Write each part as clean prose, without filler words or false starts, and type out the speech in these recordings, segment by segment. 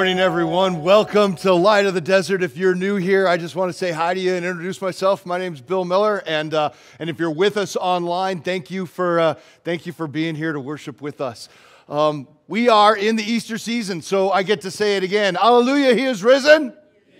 morning, everyone. Welcome to Light of the Desert. If you're new here, I just want to say hi to you and introduce myself. My name's Bill Miller, and if you're with us online, thank you for being here to worship with us. We are in the Easter season, so I get to say it again. Hallelujah! He is risen.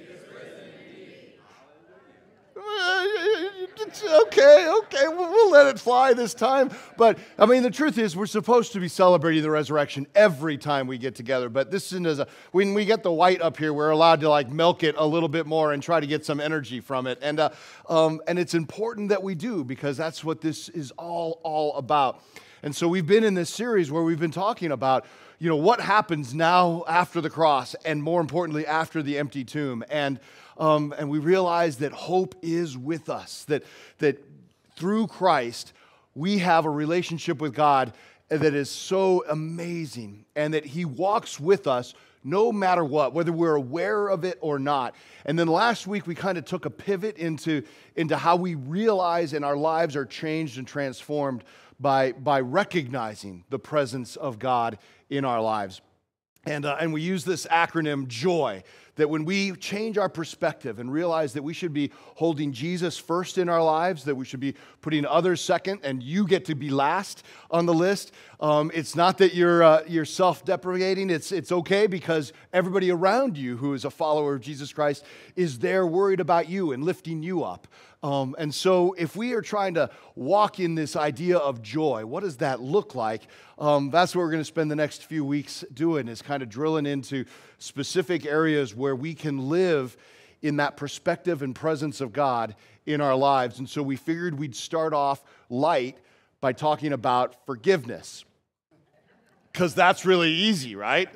Okay, we'll let it fly this time. But, I mean, the truth is we're supposed to be celebrating the resurrection every time we get together. But this isn't when we get the white up here, we're allowed to, milk it a little bit more and try to get some energy from it. And it's important that we do, because that's what this is all about. And so we've been in this series where we've been talking about, what happens now after the cross, and more importantly, after the empty tomb. And we realize that hope is with us, that through Christ, we have a relationship with God that is so amazing, and that He walks with us no matter what, whether we're aware of it or not. And then last week, we kind of took a pivot into how we realize and our lives are changed and transformed by recognizing the presence of God in our lives. And we use this acronym, JOY, that when we change our perspective and realize that we should be holding Jesus first in our lives, that we should be putting others second, and you get to be last on the list. It's not that you're self-deprecating. It's okay, because everybody around you who is a follower of Jesus Christ is there worried about you and lifting you up. And so if we are trying to walk in this idea of joy, what does that look like? That's what we're going to spend the next few weeks doing, is kind of drilling into specific areas where we can live in that perspective and presence of God in our lives. And so we figured we'd start off light by talking about forgiveness, because that's really easy, right?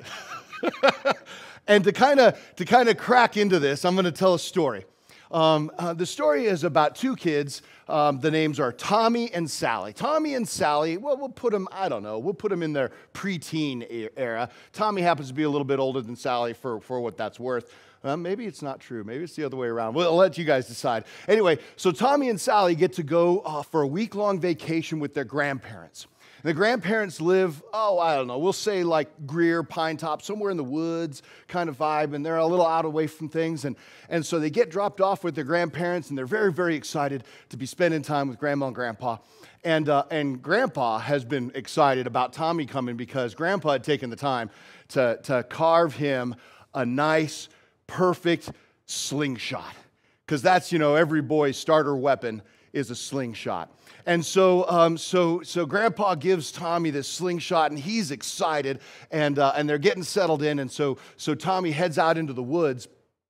And to kind of crack into this, I'm going to tell a story. The story is about two kids. The names are Tommy and Sally. Tommy and Sally, well, we'll put them in their preteen era. Tommy happens to be a little bit older than Sally for what that's worth. Maybe it's not true. Maybe it's the other way around. We'll let you guys decide. Anyway, so Tommy and Sally get to go for a week-long vacation with their grandparents. And the grandparents live, we'll say like Greer, Pine Top, somewhere in the woods kind of vibe, and they're a little out away from things. And so they get dropped off with their grandparents, and they're very, very excited to be spending time with Grandma and Grandpa. And Grandpa has been excited about Tommy coming, because Grandpa had taken the time to carve him a nice, perfect slingshot. Because that's, every boy's starter weapon is a slingshot. And so Grandpa gives Tommy this slingshot, and he's excited, and they're getting settled in. And so Tommy heads out into the woods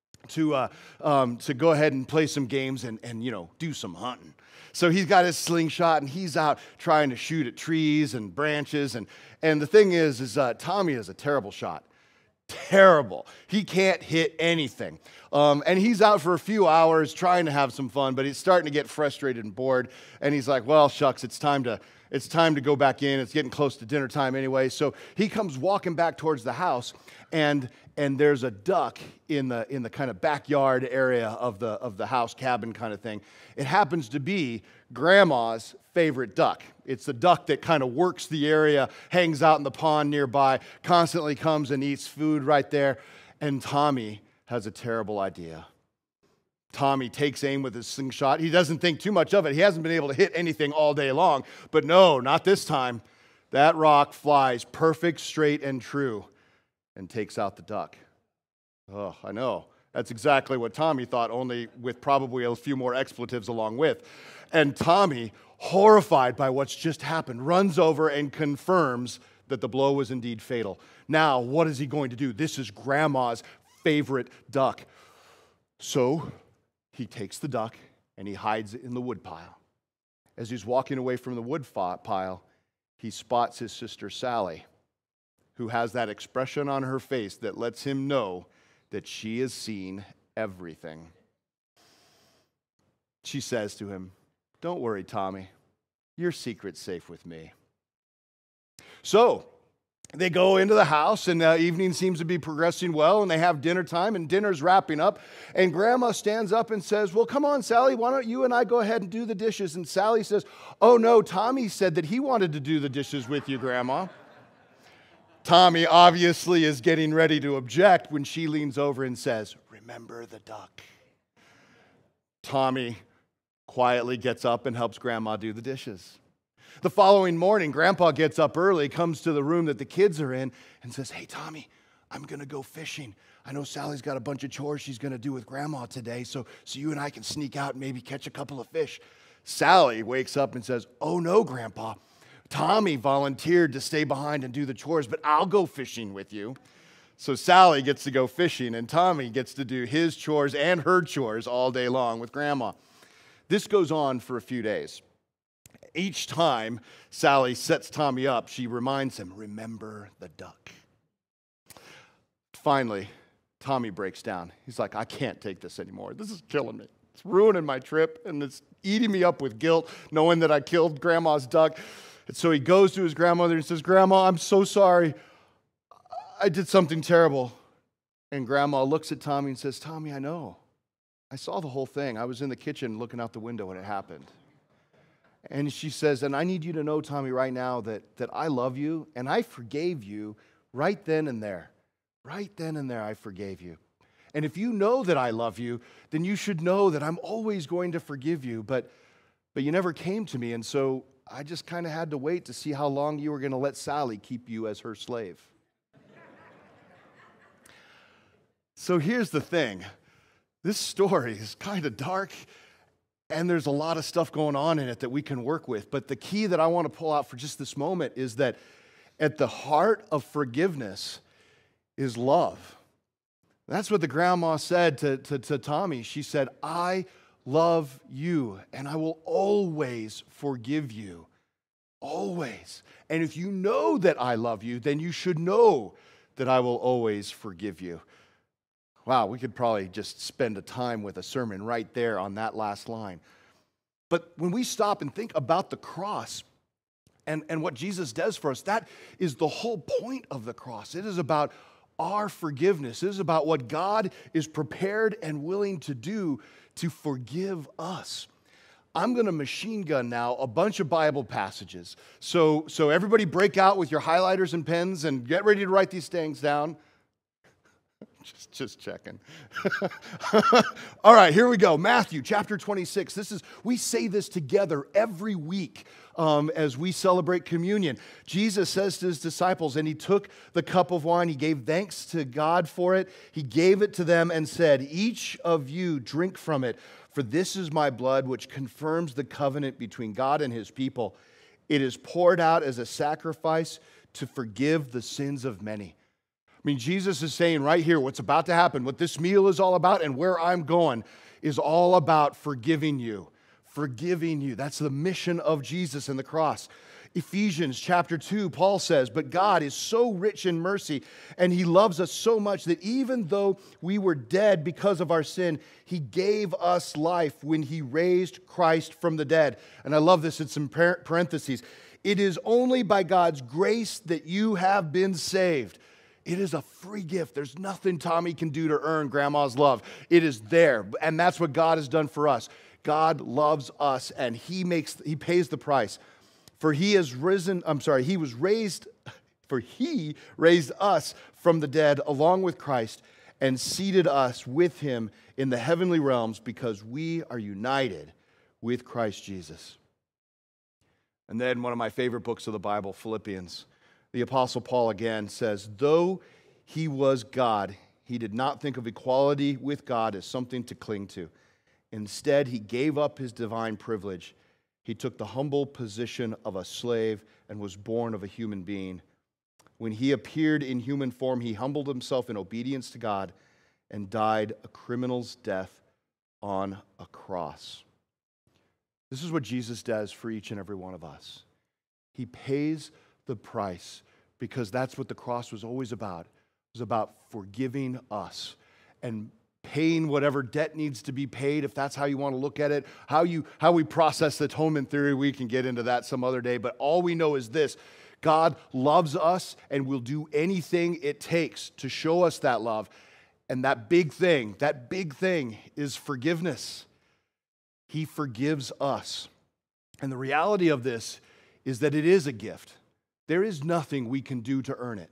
to go ahead and play some games and do some hunting. So he's got his slingshot, and he's out trying to shoot at trees and branches. And the thing is Tommy is a terrible shot. Terrible. He can't hit anything. And he's out for a few hours trying to have some fun, but he's starting to get frustrated and bored. And he's like, well, shucks, it's time to go back in. It's getting close to dinner time anyway. So he comes walking back towards the house, and there's a duck in the kind of backyard area of the house cabin kind of thing. It happens to be Grandma's favorite duck. It's the duck that kind of works the area, hangs out in the pond nearby, constantly comes and eats food right there. And Tommy has a terrible idea. Tommy takes aim with his slingshot. He doesn't think too much of it. He hasn't been able to hit anything all day long. But no, not this time. That rock flies perfect, straight, and true, and takes out the duck. Oh, I know. That's exactly what Tommy thought, only with probably a few more expletives along with. And Tommy, horrified by what's just happened, runs over and confirms that the blow was indeed fatal. Now, what is he going to do? This is Grandma's favorite duck. So he takes the duck and he hides it in the woodpile. As he's walking away from the woodpile, he spots his sister Sally, who has that expression on her face that lets him know that she has seen everything. She says to him, "Don't worry, Tommy. Your secret's safe with me." So they go into the house, and the evening seems to be progressing well, and they have dinner time, and dinner's wrapping up. And Grandma stands up and says, "Well, come on, Sally, why don't you and I go ahead and do the dishes?" And Sally says, "Oh, no, Tommy said that he wanted to do the dishes with you, Grandma." Tommy obviously is getting ready to object when she leans over and says, "Remember the duck." Tommy quietly gets up and helps Grandma do the dishes. The following morning, Grandpa gets up early, comes to the room that the kids are in, and says, "Hey, Tommy, I'm going to go fishing. I know Sally's got a bunch of chores she's going to do with Grandma today, so you and I can sneak out and maybe catch a couple of fish." Sally wakes up and says, "Oh, no, Grandpa. Tommy volunteered to stay behind and do the chores, but I'll go fishing with you." So Sally gets to go fishing, and Tommy gets to do his chores and her chores all day long with Grandma. This goes on for a few days. Each time Sally sets Tommy up, she reminds him, "Remember the duck." Finally, Tommy breaks down. He's like, "I can't take this anymore. This is killing me. It's ruining my trip, and it's eating me up with guilt, knowing that I killed Grandma's duck." And so he goes to his grandmother and says, "Grandma, I'm so sorry. I did something terrible." And Grandma looks at Tommy and says, "Tommy, I know. I saw the whole thing. I was in the kitchen looking out the window when it happened." And she says, "And I need you to know, Tommy, right now that I love you, and I forgave you right then and there. Right then and there, I forgave you. And if you know that I love you, then you should know that I'm always going to forgive you. But you never came to me, and so I just kind of had to wait to see how long you were going to let Sally keep you as her slave." So here's the thing. This story is kind of dark, and there's a lot of stuff going on in it that we can work with. But the key that I want to pull out for just this moment is that at the heart of forgiveness is love. That's what the grandma said to Tommy. She said, "I love you, and I will always forgive you." Always. And if you know that I love you, then you should know that I will always forgive you. Wow, we could probably just spend a time with a sermon right there on that last line. But when we stop and think about the cross and what Jesus does for us, that is the whole point of the cross. It is about our forgiveness. It is about what God is prepared and willing to do to forgive us. I'm going to machine gun now a bunch of Bible passages. So everybody break out with your highlighters and pens and get ready to write these things down. Just checking. All right, here we go. Matthew chapter 26. We say this together every week as we celebrate communion. Jesus says to his disciples, and he took the cup of wine, he gave thanks to God for it, he gave it to them and said, "Each of you drink from it, for this is my blood which confirms the covenant between God and his people. It is poured out as a sacrifice to forgive the sins of many." I mean, Jesus is saying right here, what's about to happen, what this meal is all about and where I'm going is all about forgiving you. Forgiving you. That's the mission of Jesus and the cross. Ephesians chapter 2, Paul says, "But God is so rich in mercy, and he loves us so much that even though we were dead because of our sin, he gave us life when he raised Christ from the dead." And I love this, it's in parentheses. "It is only by God's grace that you have been saved." It is a free gift. There's nothing Tommy can do to earn Grandma's love. It is there, and that's what God has done for us. God loves us, and he pays the price. He raised us from the dead along with Christ and seated us with him in the heavenly realms because we are united with Christ Jesus. And then one of my favorite books of the Bible, Philippians. The Apostle Paul again says, "Though he was God, he did not think of equality with God as something to cling to. Instead, he gave up his divine privilege. He took the humble position of a slave and was born of a human being. When he appeared in human form, he humbled himself in obedience to God and died a criminal's death on a cross." This is what Jesus does for each and every one of us. He pays the price, because that's what the cross was always about. It was about forgiving us and paying whatever debt needs to be paid, if that's how you want to look at it. How we process the atonement theory, we can get into that some other day, but all we know is this: God loves us and will do anything it takes to show us that love. And that big thing is forgiveness. He forgives us. And the reality of this is that it is a gift. There is nothing we can do to earn it.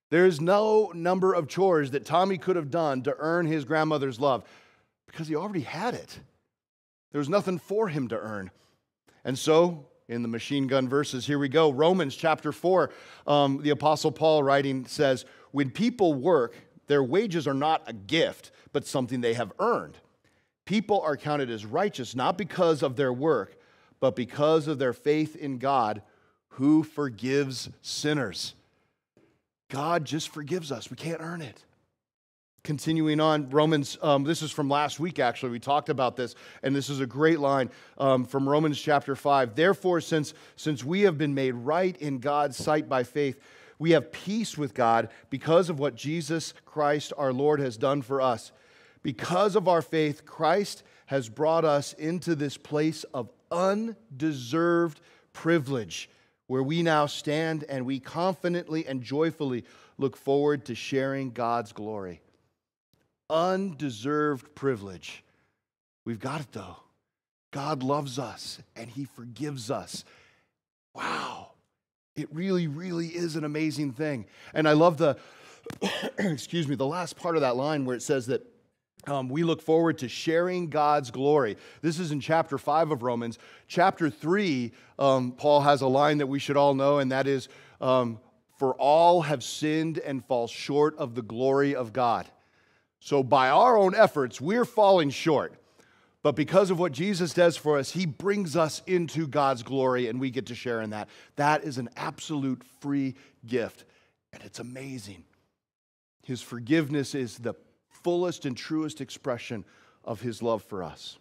There's no number of chores that Tommy could have done to earn his grandmother's love because he already had it. There was nothing for him to earn. And so, in the machine gun verses, here we go. Romans chapter 4, the Apostle Paul writing says, when people work, their wages are not a gift, but something they have earned. People are counted as righteous, not because of their work, but because of their faith in God, who forgives sinners. God just forgives us. We can't earn it. Continuing on, Romans, this is from last week actually, we talked about this, and this is a great line from Romans chapter 5. Therefore, since we have been made right in God's sight by faith, we have peace with God because of what Jesus Christ our Lord has done for us. Because of our faith, Christ has brought us into this place of undeserved privilege, where we now stand and we confidently and joyfully look forward to sharing God's glory. Undeserved privilege. We've got it though. God loves us and He forgives us. Wow. It really, really is an amazing thing. And I love the, the last part of that line where it says that we look forward to sharing God's glory. This is in chapter 5 of Romans. Chapter 3, Paul has a line that we should all know, and that is, for all have sinned and fall short of the glory of God. So by our own efforts, we're falling short. But because of what Jesus does for us, He brings us into God's glory, and we get to share in that. That is an absolute free gift, and it's amazing. His forgiveness is the fullest and truest expression of His love for us.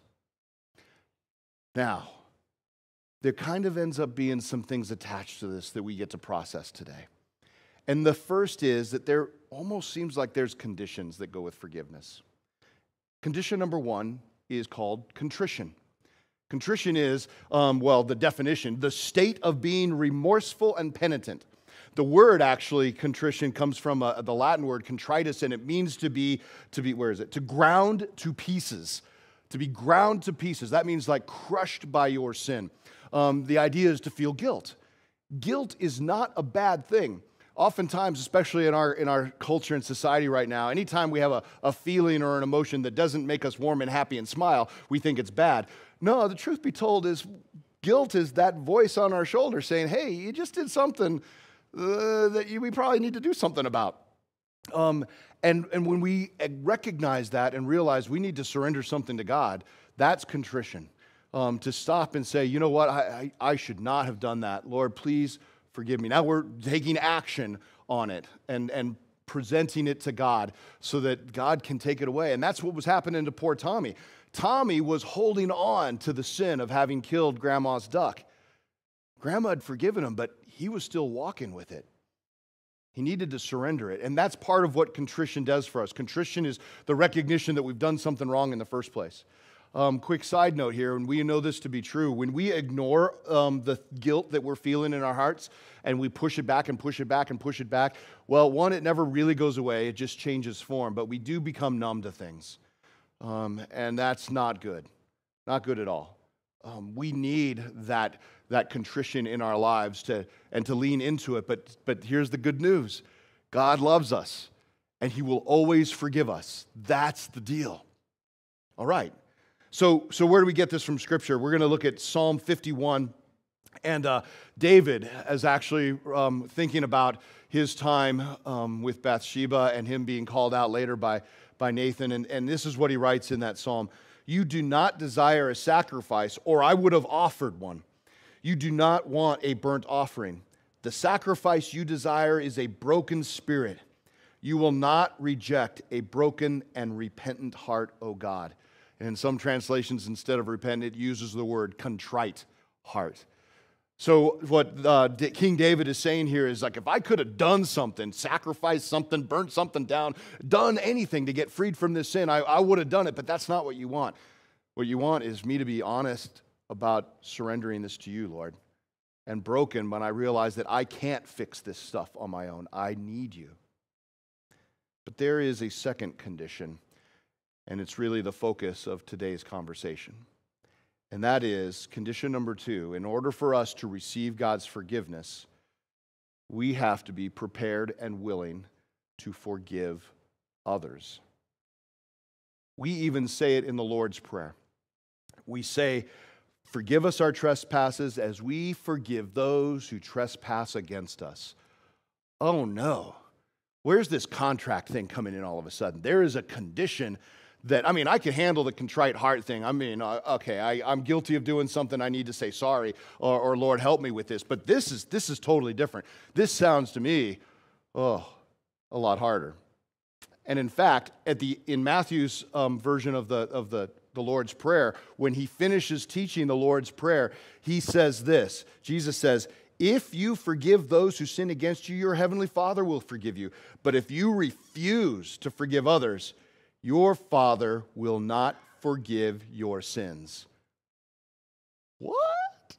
Now, there kind of ends up being some things attached to this that we get to process today. And the first is that there almost seems like there's conditions that go with forgiveness. Condition number 1 is called contrition. Contrition is, the definition, the state of being remorseful and penitent. The word, actually, contrition, comes from the Latin word contritus, and it means to be, where is it? To ground to pieces. To be ground to pieces. That means like crushed by your sin. The idea is to feel guilt. Guilt is not a bad thing. Oftentimes, especially in our culture and society right now, anytime we have a feeling or an emotion that doesn't make us warm and happy and smile, we think it's bad. No, the truth be told is guilt is that voice on our shoulder saying, hey, you just did something we probably need to do something about. And when we recognize that and realize we need to surrender something to God, that's contrition. To stop and say, you know what, I should not have done that. Lord, please forgive me. Now we're taking action on it and presenting it to God so that God can take it away. And that's what was happening to poor Tommy. Tommy was holding on to the sin of having killed Grandma's duck. Grandma had forgiven him, but he was still walking with it. He needed to surrender it. And that's part of what contrition does for us. Contrition is the recognition that we've done something wrong in the first place. Quick side note here, and we know this to be true. When we ignore the guilt that we're feeling in our hearts and we push it back and push it back and push it back, well, one, it never really goes away. It just changes form. But we do become numb to things. And that's not good. Not good at all. We need that contrition in our lives to lean into it. But here's the good news. God loves us, and He will always forgive us. That's the deal. All right. So where do we get this from Scripture? We're going to look at Psalm 51. And David is actually thinking about his time with Bathsheba and him being called out later by Nathan. And this is what he writes in that psalm. You do not desire a sacrifice, or I would have offered one. You do not want a burnt offering. The sacrifice you desire is a broken spirit. You will not reject a broken and repentant heart, O God. And in some translations, instead of repentant, it uses the word contrite heart. So what King David is saying here is like, if I could have done something, sacrificed something, burnt something down, done anything to get freed from this sin, I would have done it, but that's not what you want. What you want is me to be honest about surrendering this to you, Lord, and broken when I realize that I can't fix this stuff on my own. I need you. But there is a second condition, and it's really the focus of today's conversation. And that is condition number 2. In order for us to receive God's forgiveness, we have to be prepared and willing to forgive others. We even say it in the Lord's Prayer. We say, forgive us our trespasses as we forgive those who trespass against us. Oh no. Where's this contract thing coming in all of a sudden? There is a condition that, I can handle the contrite heart thing. I'm guilty of doing something. I need to say sorry, or Lord, help me with this. But this is totally different. This sounds to me, a lot harder. And in fact, in Matthew's version of the Lord's Prayer, when he finishes teaching the Lord's Prayer, he says this. Jesus says, if you forgive those who sin against you, your heavenly Father will forgive you. But if you refuse to forgive others, your Father will not forgive your sins. What?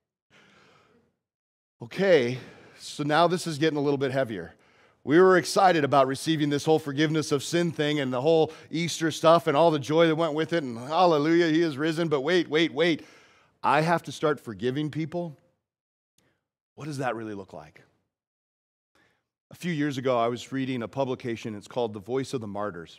Okay, so now this is getting a little bit heavier. We were excited about receiving this whole forgiveness of sin thing and the whole Easter stuff and all the joy that went with it, and hallelujah, he is risen. But wait. I have to start forgiving people? What does that really look like? A few years ago, I was reading a publication. It's called The Voice of the Martyrs.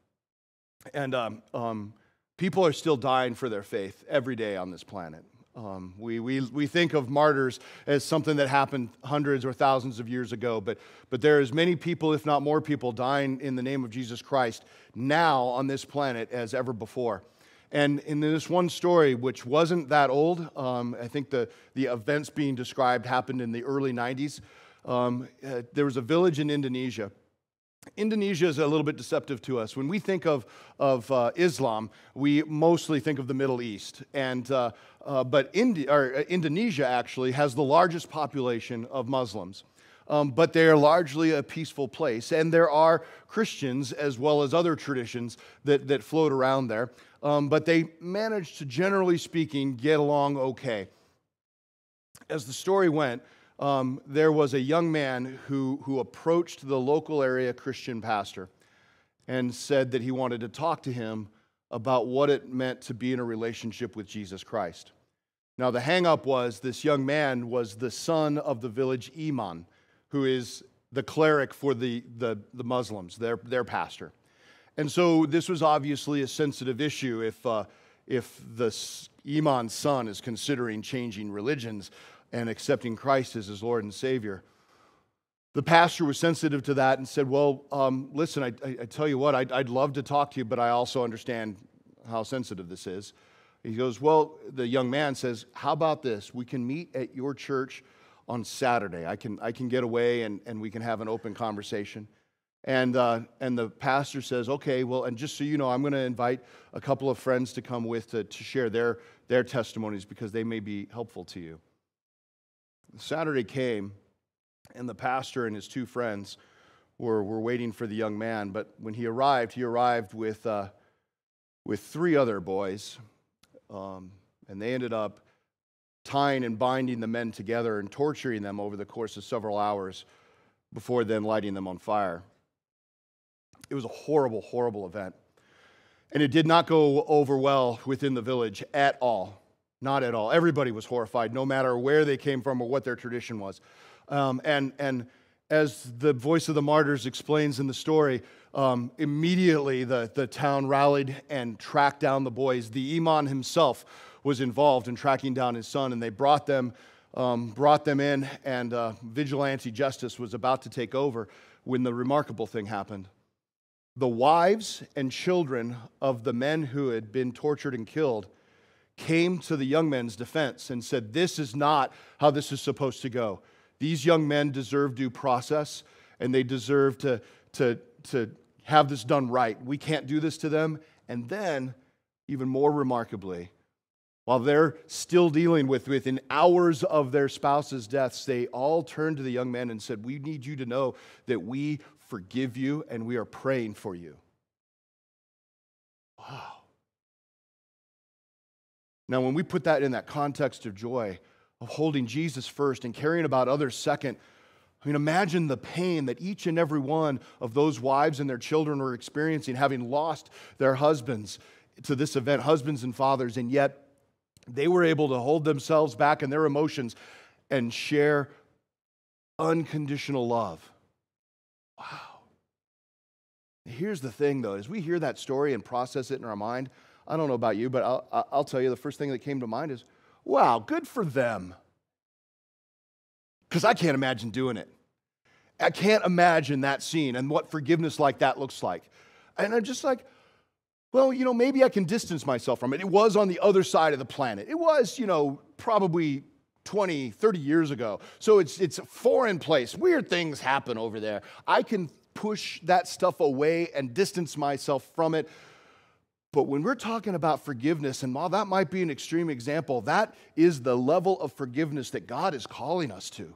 And people are still dying for their faith every day on this planet. We think of martyrs as something that happened hundreds or thousands of years ago, but there are as many people, if not more people, dying in the name of Jesus Christ now on this planet as ever before. And in this one story, which wasn't that old, I think the events being described happened in the early 90s. There was a village in Indonesia. Indonesia is a little bit deceptive to us. When we think of Islam, we mostly think of the Middle East. But Indonesia actually has the largest population of Muslims. But they are largely a peaceful place. And there are Christians as well as other traditions that float around there. But they manage to, generally speaking, get along okay. As the story went, there was a young man who approached the local area Christian pastor and said that he wanted to talk to him about what it meant to be in a relationship with Jesus Christ. Now, the hang-up was this young man was the son of the village imam, who is the cleric for the Muslims, their pastor. And so this was obviously a sensitive issue if the imam's son is considering changing religions and accepting Christ as his Lord and Savior. The pastor was sensitive to that and said, well, listen, I tell you what, I'd love to talk to you, but I also understand how sensitive this is. He goes, well, the young man says, how about this? We can meet at your church on Saturday. I can get away and we can have an open conversation. And the pastor says, okay, well, and just so you know, I'm going to invite a couple of friends to come with to share their testimonies because they may be helpful to you. Saturday came, and the pastor and his two friends were waiting for the young man. But when he arrived with three other boys, and they ended up tying and binding the men together and torturing them over the course of several hours before then lighting them on fire. It was a horrible, horrible event. And it did not go over well within the village at all. Not at all. Everybody was horrified, no matter where they came from or what their tradition was. And as the Voice of the Martyrs explains in the story, immediately the town rallied and tracked down the boys. The imam himself was involved in tracking down his son, and they brought them in, and vigilante justice was about to take over when the remarkable thing happened. The wives and children of the men who had been tortured and killed came to the young men's defense and said, this is not how this is supposed to go. These young men deserve due process, and they deserve to have this done right. We can't do this to them. And then, even more remarkably, while they're still dealing with within hours of their spouses' deaths, they all turned to the young men and said, we need you to know that we forgive you and we are praying for you. Wow. Now, when we put that in that context of joy, of holding Jesus first and caring about others second, imagine the pain that each and every one of those wives and their children were experiencing, having lost their husbands to this event, husbands and fathers, and yet they were able to hold themselves back in their emotions and share unconditional love. Wow. Here's the thing, though. As we hear that story and process it in our mind, I don't know about you, but I'll tell you the first thing that came to mind is, wow, good for them. Because I can't imagine doing it. I can't imagine that scene and what forgiveness like that looks like. And I'm just like, well, maybe I can distance myself from it. It was on the other side of the planet. It was, probably 20, 30 years ago. So it's a foreign place. Weird things happen over there. I can push that stuff away and distance myself from it. But when we're talking about forgiveness, and while that might be an extreme example, that is the level of forgiveness that God is calling us to.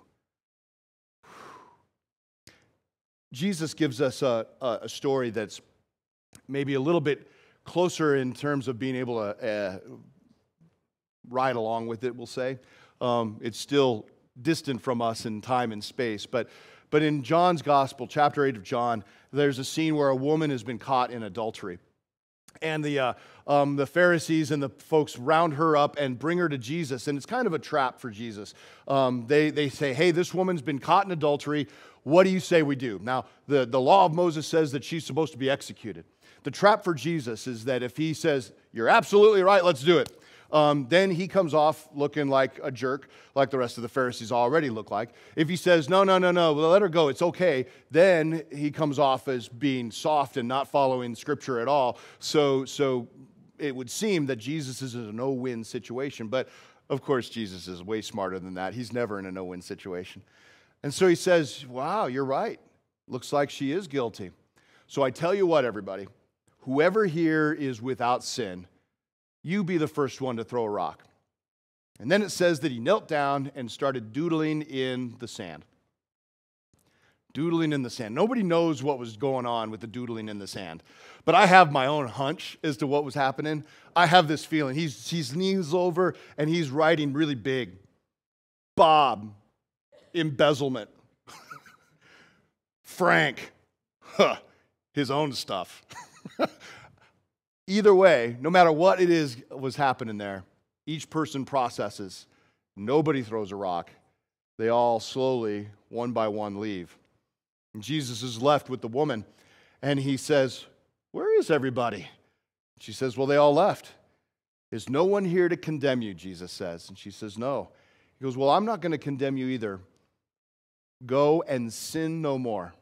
Jesus gives us a story that's maybe a little bit closer in terms of being able to ride along with it, we'll say. It's still distant from us in time and space. But in John's Gospel, chapter 8 of John, there's a scene where a woman has been caught in adultery. And the Pharisees and the folks round her up and bring her to Jesus. And it's kind of a trap for Jesus. They say, hey, this woman's been caught in adultery. What do you say we do? Now, the law of Moses says that she's supposed to be executed. The trap for Jesus is that if he says, you're absolutely right, let's do it, then he comes off looking like a jerk, like the rest of the Pharisees already look like. If he says, no, well, let her go, it's okay, then he comes off as being soft and not following Scripture at all. So it would seem that Jesus is in a no-win situation. But, of course, Jesus is way smarter than that. He's never in a no-win situation. And so he says, wow, you're right. Looks like she is guilty. So I tell you what, everybody, whoever here is without sin, you be the first one to throw a rock. And then it says that he knelt down and started doodling in the sand. Doodling in the sand. Nobody knows what was going on with the doodling in the sand. But I have my own hunch as to what was happening. I have this feeling. He's knees over and he's writing really big. Bob, embezzlement. Frank, his own stuff. Either way, no matter what it is was happening there, each person processes. Nobody throws a rock. They all slowly, one by one, leave. And Jesus is left with the woman, and he says, where is everybody? She says, well, they all left. Is no one here to condemn you, Jesus says. And she says, no. He goes, well, I'm not going to condemn you either. Go and sin no more.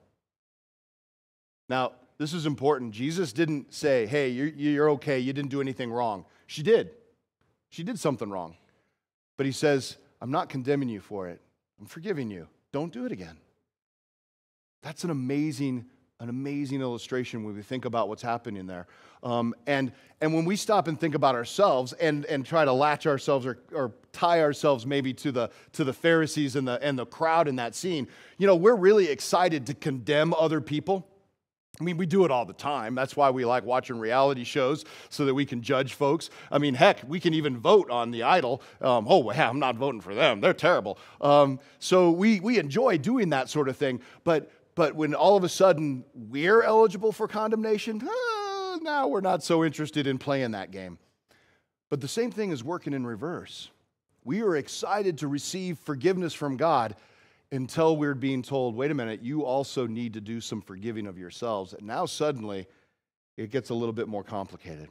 Now, this is important. Jesus didn't say, hey, you're okay, you didn't do anything wrong. She did. She did something wrong. But he says, I'm not condemning you for it. I'm forgiving you. Don't do it again. That's an amazing illustration when we think about what's happening there. And when we stop and think about ourselves and try to latch ourselves or tie ourselves maybe to the Pharisees and the crowd in that scene, we're really excited to condemn other people. I mean, we do it all the time. That's why we like watching reality shows, so that we can judge folks. I mean, heck, we can even vote on The Idol. I'm not voting for them. They're terrible. So we enjoy doing that sort of thing. But when all of a sudden we're eligible for condemnation, now we're not so interested in playing that game. But the same thing is working in reverse. We are excited to receive forgiveness from God until we're being told, wait a minute, you also need to do some forgiving of yourselves. And now suddenly it gets a little bit more complicated.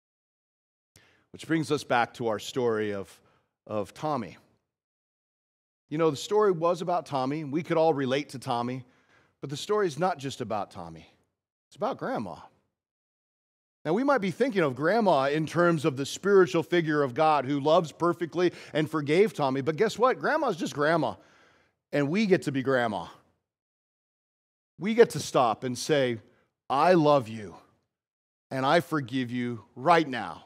Which brings us back to our story of Tommy. The story was about Tommy. We could all relate to Tommy. But the story is not just about Tommy. It's about Grandma. Now, we might be thinking of Grandma in terms of the spiritual figure of God who loves perfectly and forgave Tommy. But guess what? Grandma's just Grandma. And we get to be Grandma. We get to stop and say, I love you, and I forgive you right now.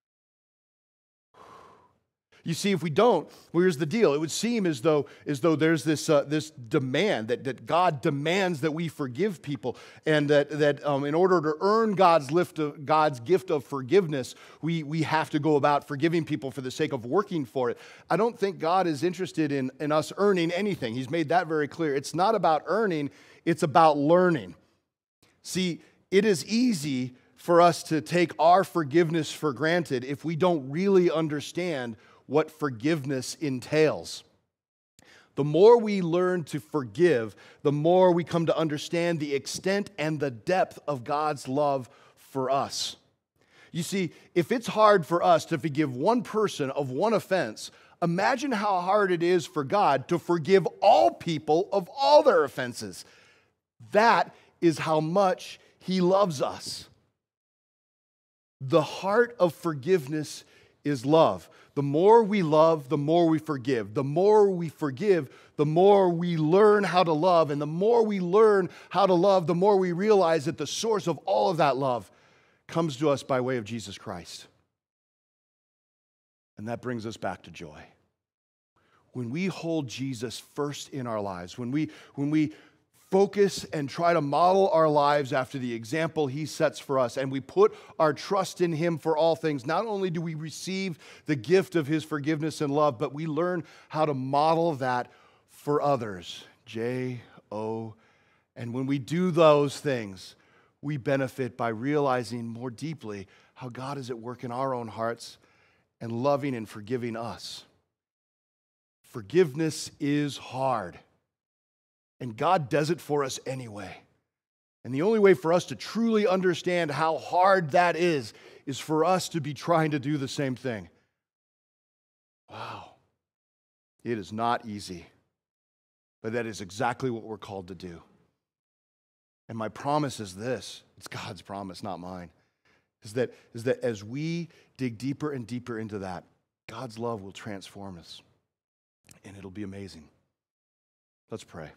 You see, if we don't, well, here's the deal. It would seem as though there's this demand that God demands that we forgive people, and that in order to earn God's gift of forgiveness, we have to go about forgiving people for the sake of working for it. I don't think God is interested in us earning anything. He's made that very clear. It's not about earning, it's about learning. See, it is easy for us to take our forgiveness for granted if we don't really understand what forgiveness entails. The more we learn to forgive, the more we come to understand the extent and the depth of God's love for us. You see, if it's hard for us to forgive one person of one offense, imagine how hard it is for God to forgive all people of all their offenses. That is how much He loves us. The heart of forgiveness is love. The more we love, the more we forgive. The more we forgive, the more we learn how to love. And the more we learn how to love, the more we realize that the source of all of that love comes to us by way of Jesus Christ. And that brings us back to joy. When we hold Jesus first in our lives, when we focus and try to model our lives after the example He sets for us, and we put our trust in Him for all things, not only do we receive the gift of His forgiveness and love, but we learn how to model that for others. J-O. And when we do those things, we benefit by realizing more deeply how God is at work in our own hearts and loving and forgiving us. Forgiveness is hard. And God does it for us anyway. And the only way for us to truly understand how hard that is for us to be trying to do the same thing. Wow. It is not easy. But that is exactly what we're called to do. And my promise is this. It's God's promise, not mine. Is that as we dig deeper and deeper into that, God's love will transform us. And it'll be amazing. Let's pray.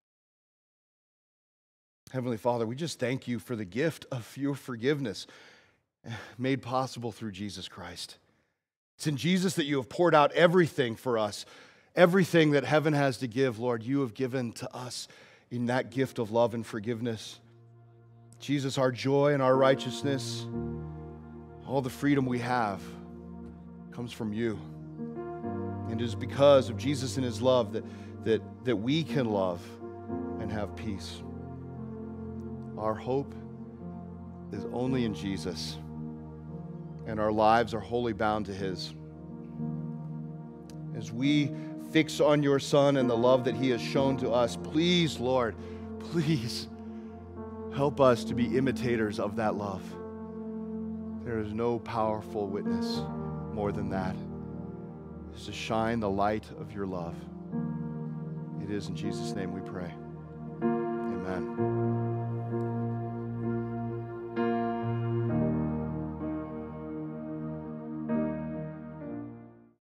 Heavenly Father, we just thank You for the gift of Your forgiveness made possible through Jesus Christ. It's in Jesus that You have poured out everything for us. Everything that heaven has to give, Lord, You have given to us in that gift of love and forgiveness. Jesus, our joy and our righteousness, all the freedom we have comes from You. And it is because of Jesus and His love that we can love and have peace. Our hope is only in Jesus, and our lives are wholly bound to His. As we fix on Your Son and the love that He has shown to us, please, Lord, please help us to be imitators of that love. There is no powerful witness more than that. It's to shine the light of Your love. It is in Jesus' name we pray. Amen.